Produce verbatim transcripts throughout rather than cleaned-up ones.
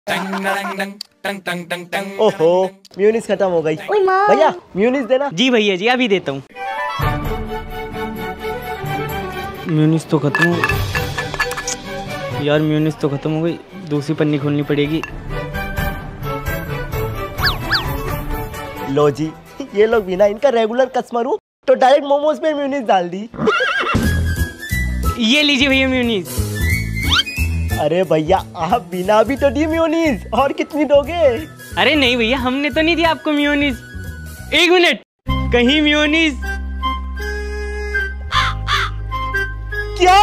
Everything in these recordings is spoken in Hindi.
ओहो, म्यूनिस खत्म हो गई। भैया म्यूनिस देना। जी भैया जी, अभी देता हूँ। म्यूनिस तो खत्म हो यार, म्यूनिस तो खत्म हो गई, दूसरी पन्नी खोलनी पड़ेगी। लो जी, ये लोग बिना इनका रेगुलर कस्टमर हूँ तो डायरेक्ट मोमोज में म्यूनिस डाल दी। ये लीजिए भैया म्यूनिस। अरे भैया आप बिना भी तो दी म्यूनिस, और कितनी दोगे? अरे नहीं भैया, हमने तो नहीं दिया आपको म्यूनिस। एक मिनट, कहीं म्यूनिस? क्या?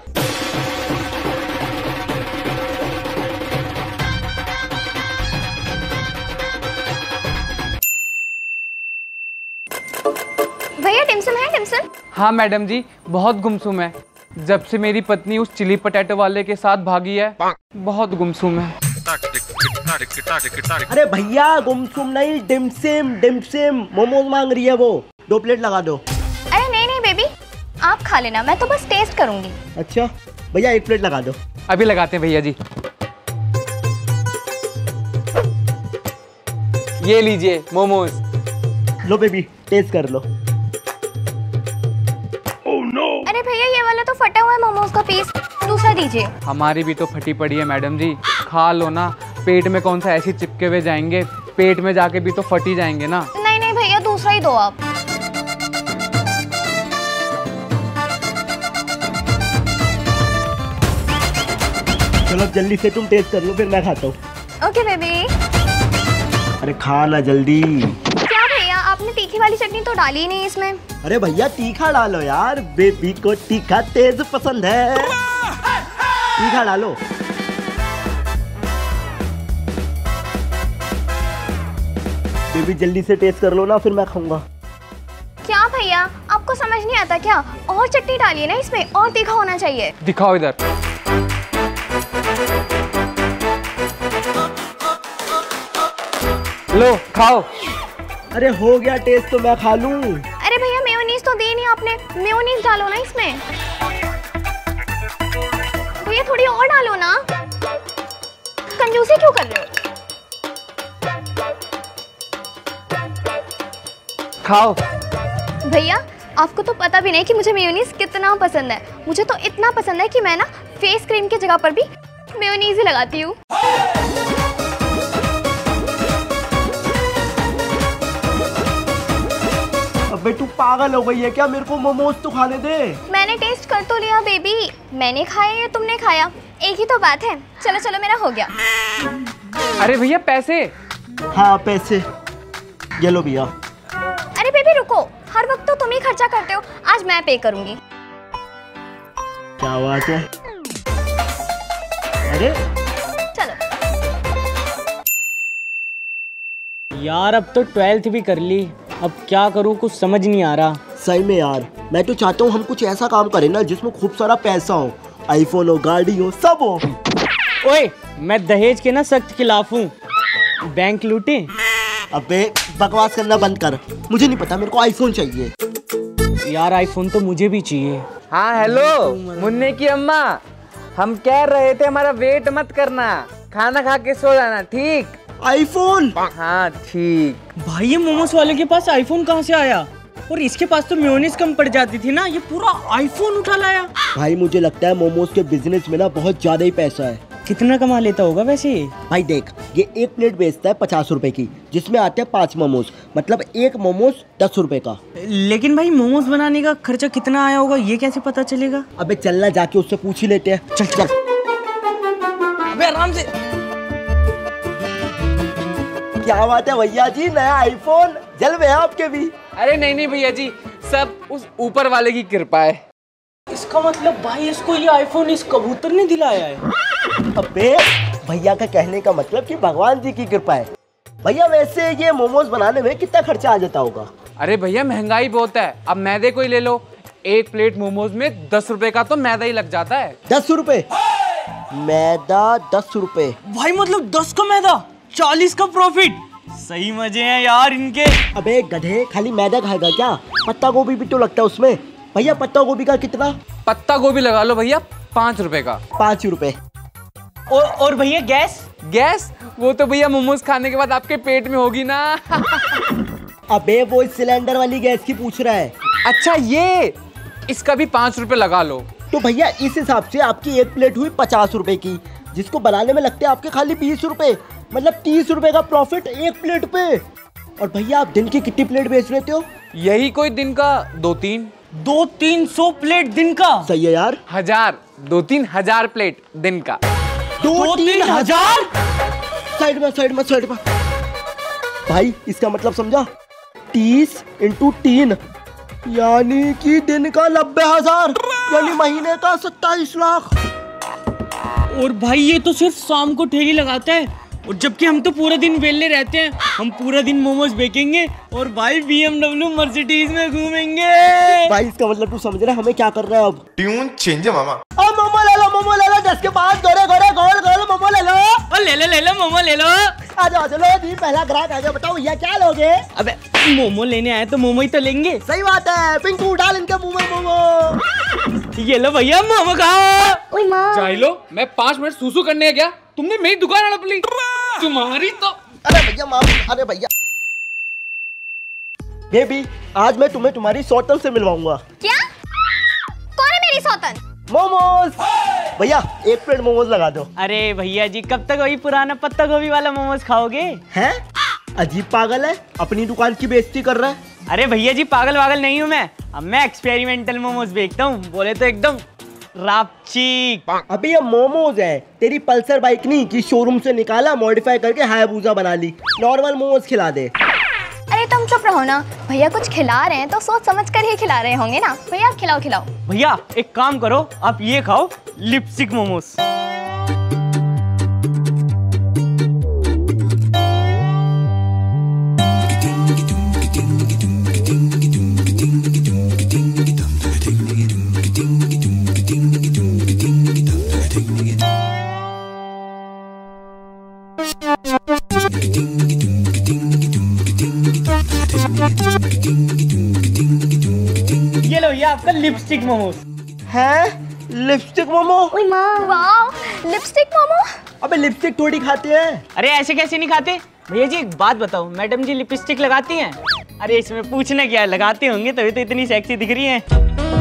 भैया टिमसम है? टिमसम? हाँ मैडम जी, बहुत गुमसुम है। जब से मेरी पत्नी उस चिली पटेटो वाले के साथ भागी है, बहुत गुमसुम है। अरे भैया गुमसुम नहीं, डिमसिम डिमसिम मोमोज मांग रही है वो। दो प्लेट लगा दो। अरे नहीं नहीं बेबी, आप खा लेना, मैं तो बस टेस्ट करूंगी। अच्छा भैया एक प्लेट लगा दो। अभी लगाते हैं भैया जी। ये लीजिए मोमोज। लो बेबी टेस्ट कर लो। अरे भैया ये वाला तो फटा हुआ है मोमोज का पीस, दूसरा दीजिए। हमारी भी तो फटी पड़ी है मैडम जी, खा लो ना। पेट में कौन सा ऐसे चिपके हुए जाएंगे, पेट में जाके भी तो फटी जाएंगे ना। नहीं नहीं भैया, दूसरा ही दो आप। चलो जल्दी से तुम टेस्ट कर लो, फिर मैं खाता हूँ। Okay baby. अरे खा ना जल्दी। क्या भैया, आपने तीखी वाली चटनी तो डाली ही नहीं इसमें। अरे भैया तीखा डालो यार, बेबी को तीखा तेज पसंद है, तीखा डालो। बेबी जल्दी से टेस्ट कर लो ना, फिर मैं खाऊंगा। क्या भैया, आपको समझ नहीं आता क्या? और चटनी डालिए ना इसमें, और तीखा होना चाहिए। दिखाओ इधर। लो खाओ। अरे हो गया टेस्ट तो मैं खा लूं। अरे भैया मेयोनीज तो दी नहीं आपने, मेयोनीज डालो ना इसमें। भैया थोड़ी और डालो ना, कंजूसी क्यों कर रहे हो? खाओ। भैया आपको तो पता भी नहीं कि मुझे मेयोनीज कितना पसंद है। मुझे तो इतना पसंद है कि मैं ना फेस क्रीम की जगह पर भी मेयोनीज ही लगाती हूँ। अबे तू पागल हो गई है क्या? मेरे को मोमोज तो खाने दे। मैंने टेस्ट कर तो लिया बेबी, मैंने खाया या तुमने खाया, एक ही तो बात है। चलो चलो मेरा हो गया। अरे भैया पैसे। हाँ पैसे, ये लो भैया। अरे बेबी रुको, हर वक्त तो तुम ही खर्चा करते हो, आज मैं पे करूंगी। क्या बात है? अरे चलो यार, अब तो ट्वेल्थ भी कर ली, अब क्या करूँ कुछ समझ नहीं आ रहा। सही में यार, मैं तो चाहता हूँ हम कुछ ऐसा काम करें ना जिसमें खूब सारा पैसा हो, आईफोन हो, गाड़ी हो, सब हो। ओए, मैं दहेज के ना सख्त खिलाफ हूँ। बैंक लूटे। अबे बकवास करना बंद कर, मुझे नहीं पता, मेरे को आईफोन चाहिए। यार आईफोन तो मुझे भी चाहिए। हाँ हेलो मुन्ने की अम्मा, हम कह रहे थे हमारा वेट मत करना, खाना खा के सो जाना, ठीक? आईफोन? हाँ ठीक। भाई ये मोमोस वाले के पास आईफोन कहाँ से आया? और इसके पास तो मेयोनीज कम पड़ जाती थी ना, ये पूरा आईफोन उठा लाया। भाई मुझे लगता है मोमोज के बिजनेस में ना बहुत ज्यादा ही पैसा है। कितना कमा लेता होगा वैसे? भाई देख, ये एक प्लेट बेचता है पचास रुपए की, जिसमें आते हैं पांच मोमोज, मतलब एक मोमोज दस रुपए का। लेकिन भाई मोमोज बनाने का खर्चा कितना आया होगा ये कैसे पता चलेगा? अबे चलना, जाके उससे पूछ ही लेते हैं। चल चल। अबे आराम से। क्या बात है भैया जी, नया आईफोन, जलवे हैं आपके भी। अरे नहीं नहीं भैया जी, सब उस ऊपर वाले की कृपा है। इसका मतलब भाई इसको ये आईफोन इस कबूतर ने दिलाया है? अबे भैया का कहने का मतलब कि भगवान जी की कृपा है। भैया वैसे ये मोमोज बनाने में कितना खर्चा आ जाता होगा? अरे भैया महंगाई बहुत है, अब मैदे को ही ले लो, एक प्लेट मोमोज में दस रुपए का तो मैदा ही लग जाता है। दस रुपए? मैदा दस रुपए? भाई मतलब दस का मैदा चालीस का प्रॉफिट। सही मजे हैं यार इनके। अबे गधे, खाली मैदा खाएगा क्या? पत्ता गोभी भी तो लगता है उसमें। भैया पत्ता गोभी का कितना? पत्ता गोभी लगा लो भैया, पाँच रुपए का। पाँच रुपए। और और भैया गैस? गैस वो तो भैया मोमोज खाने के बाद आपके पेट में होगी ना। अबे वो इस सिलेंडर वाली गैस की पूछ रहा है। अच्छा ये, इसका भी पाँच रुपए लगा लो। तो भैया इस हिसाब से आपकी एक प्लेट हुई पचास रुपए की, जिसको बनाने में लगते हैं आपके खाली बीस रुपए, मतलब तीस रुपए का प्रॉफिट एक प्लेट पे। और भैया आप दिन की कितनी प्लेट बेच लेते हो? यही कोई दिन का दो तीन दो तीन सौ प्लेट दिन का। सही है यार। हजार, दो तीन हजार प्लेट दिन का। दो, दो तीन, तीन हजार? साइड में साइड में साइड में भाई, इसका मतलब समझा? तीस इंटू तीन यानी कि दिन का नब्बे हजार, यानी महीने का सत्ताईस लाख। और भाई ये तो सिर्फ शाम को ठेली लगाता है, और जबकि हम तो पूरा दिन वेले रहते हैं। हम पूरा दिन मोमोज बेचेंगे और भाई बीएमडब्ल्यू मर्सिडीज में घूमेंगे। भाई इसका मतलब तू समझ रहा है हमें क्या कर रहा है अब? ट्यून चेंज है मामा। अब मोमो ले लो, मोमो ले लो, दस के पास गोरे गोरे गोल गोल मोमो ले लो। और ले लो ले लो मोमो ले लो। आ जाओ चलो जी, पहला ग्राहक आ गया। बताओ भैया क्या लोगे? अबे मोमो लेने आए तो मोमो ही तो लेंगे। सही बात है, पिंकू डाल इनके मुंह में मोमो। ये लो भैया मोमो खाओ। ओए माँ, चाहे लो, मैं पाँच मिनट सूसू करने गया, तुमने मेरी दुकान हड़प ली। तुम्हारी तो। अरे भैया माफ, अरे भैया। बेबी आज मैं तुम्हें तुम्हारी सौतन से मिलवाऊंगा। क्या? कौन है मेरी सौतन? मोमोज। भैया एक प्लेट मोमोज लगा दो। अरे भैया जी कब तक वही पुराना पत्ता गोभी वाला मोमोज खाओगे? हैं? अजीब पागल है, अपनी दुकान की बेइज्जती कर रहा है। अरे भैया जी पागल वागल नहीं हूँ मैं, अब मैं एक्सपेरिमेंटल मोमोज बेचता हूँ। बोले तो एकदम रापचीक। अबे ये मोमोज है, तेरी पल्सर बाइक नहीं कि शोरूम से निकाला, मॉडिफाई करके हायाबुसा बना ली। नॉर्मल मोमोज खिला दे। अरे तुम चुप रहो ना, भैया कुछ खिला रहे हैं तो सोच समझ कर ही खिला रहे होंगे ना। भैया आप खिलाओ खिलाओ। भैया एक काम करो, आप ये खाओ लिपस्टिक मोमोज। ये लो ये आपका लिपस्टिक मोमोज है। लिपस्टिक मोमो? ओए माँ, वाह लिपस्टिक मोमो। अबे लिपस्टिक थोड़ी खाते हैं। अरे ऐसे कैसे नहीं खाते? भैया जी एक बात बताओ, मैडम जी लिपस्टिक लगाती हैं? अरे इसमें पूछना क्या है, लगाते होंगे तभी तो इतनी सेक्सी दिख रही हैं।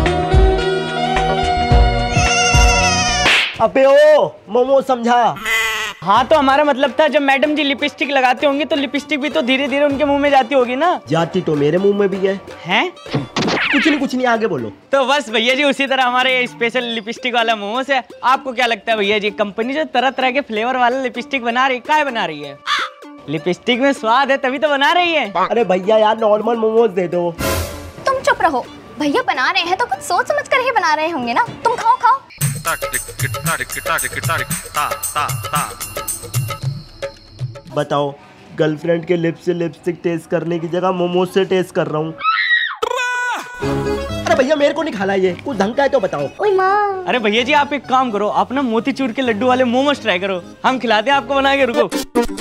अबे ओ मोमो समझा? हाँ तो हमारा मतलब था जब मैडम जी लिपस्टिक लगाते होंगे तो लिपस्टिक भी तो धीरे धीरे उनके मुंह में जाती होगी ना। जाती तो मेरे मुंह में भी है। हैं? कुछ नहीं कुछ नहीं, आगे बोलो। तो बस भैया जी उसी तरह हमारे स्पेशल लिपस्टिक वाला मोमोस है। आपको क्या लगता है भैया जी, कंपनी जो तरह तरह के फ्लेवर वाला लिपस्टिक बना रही है, क्या बना रही है? लिपस्टिक में स्वाद है तभी तो बना रही है। अरे भैया यार नॉर्मल मोमोज दे दो। तुम चुप रहो, भैया बना रहे हैं तो कुछ सोच समझ कर ही बना रहे होंगे ना। तुम खाओ खाओ। बताओ, गर्लफ्रेंड के लिप से लिपस्टिक टेस्ट करने की जगह मोमोज से टेस्ट कर रहा हूँ। अरे भैया मेरे को नहीं खाना ये, कुछ ढंग का है तो बताओ। ओए माँ। अरे भैया जी आप एक काम करो, आप ना मोतीचूर के लड्डू वाले मोमोज ट्राई करो, हम खिलाते हैं आपको बना के। रुको।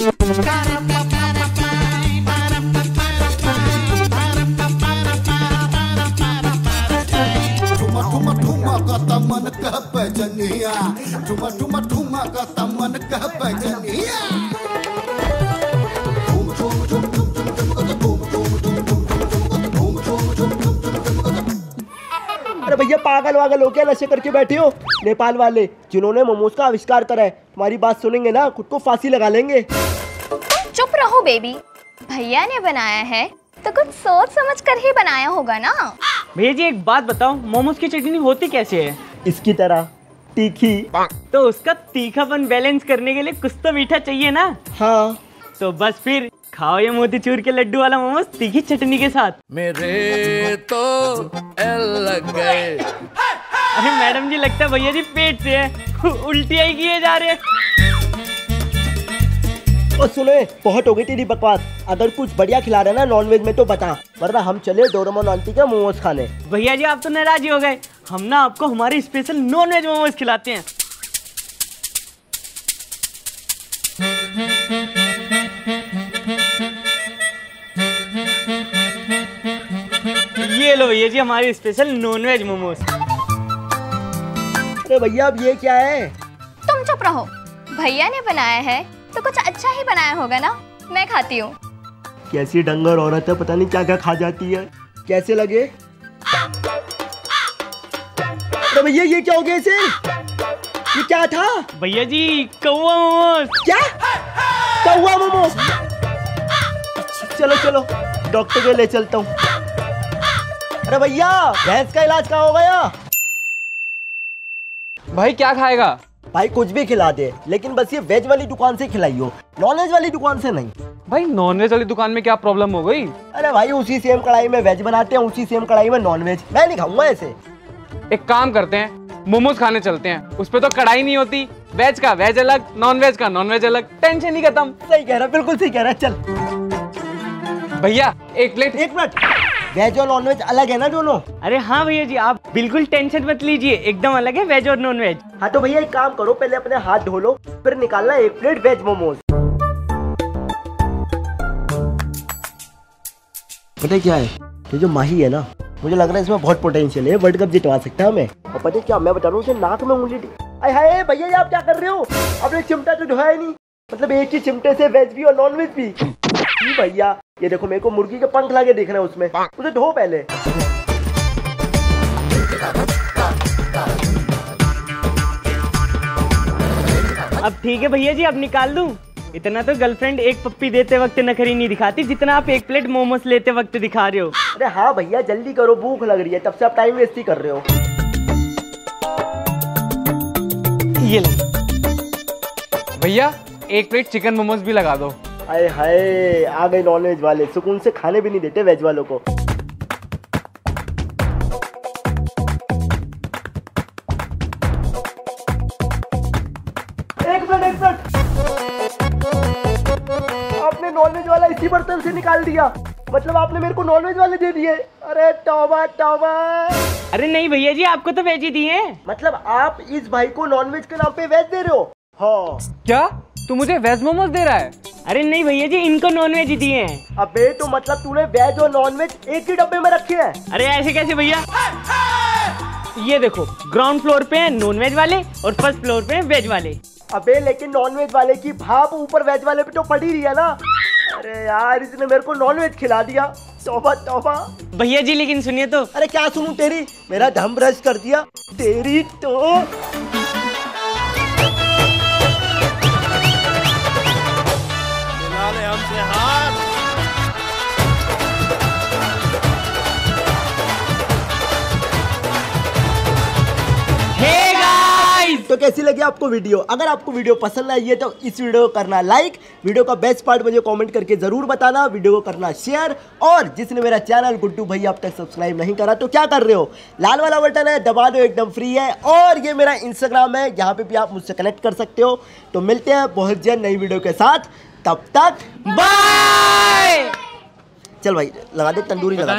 अरे भैया पागल वागल हो क्या, नशे करके बैठे हो? नेपाल वाले जिन्होंने मोमोज का आविष्कार करा है, तुम्हारी बात सुनेंगे ना खुद को फांसी लगा लेंगे। तुम चुप रहो बेबी, भैया ने बनाया है तो कुछ सोच समझ कर ही बनाया होगा ना। भैया जी एक बात बताओ, मोमोज की चटनी होती कैसे है? इसकी तरह तीखी। तो उसका तीखापन बैलेंस करने के लिए कुछ तो मीठा चाहिए ना। हाँ तो बस फिर खाओ ये मोतीचूर के लड्डू वाला मोमोज तीखी चटनी के साथ। मेरे तो एल लग गए। अरे मैडम जी लगता है भैया जी पेट से है, उल्टियाँ ही किए जा रहे हैं। और सुने, बहुत हो गई तेरी बकवास। अगर कुछ बढ़िया खिला रहा है ना नॉनवेज में तो बता, वरना हम चले डोरेमोन आंटी के मोमोज खाने। भैया जी आप तो नाराज ही हो गए, हम ना आपको हमारे स्पेशल नॉन वेज मोमोज खिलाते हैं। ये लो भैया जी हमारे स्पेशल नॉन वेज मोमोज। अरे भैया अब ये क्या है? तुम चुप रहो, भैया ने बनाया है तो कुछ अच्छा ही बनाया होगा ना, मैं खाती हूँ। कैसी डंगर औरत है, पता नहीं क्या क्या खा जाती है। कैसे लगे? तो भैया ये क्या हो गया इसे? ये क्या था? भैया जी कौवा मोमोज। क्या? कौवा मोमोज? चलो चलो डॉक्टर के ले चलता हूँ। अरे भैया भैंस का इलाज कहाँ हो गया? भाई क्या खाएगा? भाई कुछ भी खिला दे, लेकिन बस ये वेज वाली दुकान से खिलाइयो, नॉन वेज वाली दुकान से नहीं। भाई नॉनवेज वाली दुकान में क्या प्रॉब्लम हो गई? अरे भाई उसी सेम कढ़ाई में वेज बनाते हैं, उसी सेम कढ़ाई में नॉन वेज। मैं नहीं खाऊंगा ऐसे। एक काम करते हैं, मोमोज खाने चलते हैं। उस पे तो कढ़ाई नहीं होती, वेज का वेज अलग, नॉन वेज का नॉन वेज अलग, टेंशन ही खत्म। सही कह रहा, बिल्कुल सही कह रहा। चल भैया एक प्लेट। एक मिनट, वेज और नॉन वेज अलग है ना दोनों? अरे हाँ भैया जी, आप बिल्कुल टेंशन मत लीजिए, एकदम अलग है वेज और नॉन वेज। हाँ तो भैया एक काम करो, पहले अपने हाथ धो लो, फिर निकालना एक प्लेट वेज मोमोज। पता है क्या है, ये जो माही है ना, मुझे लग रहा है इसमें बहुत पोटेंशियल है, वर्ल्ड कप जितवा सकता है हमें। और पता है क्या, मैं बता रहा हूँ उसे नाक में उंगली। अरे हाय भैया ये आप क्या कर रहे हो? आपने चिमटा तो धोया ही नहीं, मतलब एक ही चिमटे से वेज भी और नॉन वेज भी। भैया ये देखो, मेरे को मुर्गी के पंख लगे दिख रहे हैं उसमें, उसे धो पहले। अब ठीक है भैया जी, अब निकाल दूं? इतना तो गर्लफ्रेंड एक पप्पी देते वक्त नखरी नहीं दिखाती जितना आप एक प्लेट मोमोज लेते वक्त दिखा रहे हो। अरे हाँ भैया जल्दी करो, भूख लग रही है, तब से आप टाइम वेस्ट ही कर रहे हो। ये ले भैया एक प्लेट चिकन मोमोज भी लगा दो। हाय हाय आ गए नॉन वेज वाले, सुकून से खाने भी नहीं देते वेज वालों को। एक मिनट एक मिनट, आपने नॉन वेज वाला इसी बर्तन से निकाल दिया? मतलब आपने मेरे को नॉन वेज वाले दे दिए? अरे तौबा तौबा। अरे नहीं भैया जी, आपको तो वेज ही दिए हैं। मतलब आप इस भाई को नॉन वेज के नाम पे वेज दे रहे हो? हाँ। क्या तू मुझे वेज मोमोज दे रहा है? अरे नहीं भैया जी, इनको नॉन वेज ही दिए हैं। अबे तो मतलब तूने वेज और नॉन वेज एक ही डब्बे में रखे हैं? अरे ऐसे कैसे भैया? ये देखो, ग्राउंड फ्लोर पे है नॉन वेज वाले और फर्स्ट फ्लोर पे है वेज वाले। अबे लेकिन नॉन वेज वाले की भाप ऊपर वेज वाले पे तो पड़ी रही है ना। अरे यार इसने मेरे को नॉन वेज खिला दिया, तौबा तौबा। भैया जी लेकिन सुनिए तो। अरे क्या सुनूं तेरी, मेरा दम ब्रश कर दिया तेरी तो। हमसे हाथ। हे गाइस, तो कैसी लगी आपको वीडियो? अगर आपको वीडियो पसंद आई है तो इस वीडियो को करना लाइक, वीडियो का बेस्ट पार्ट मुझे कमेंट करके जरूर बताना, वीडियो को करना शेयर, और जिसने मेरा चैनल गुड्डू भैया अब तक सब्सक्राइब नहीं करा तो क्या कर रहे हो, लाल वाला बटन है दबा दो, एकदम फ्री है। और ये मेरा इंस्टाग्राम है, यहाँ पे भी आप मुझसे कनेक्ट कर सकते हो। तो मिलते हैं बहुत जल्द नई वीडियो के साथ, तब तक बाय। चल भाई लगा दे तंदूरी लगा।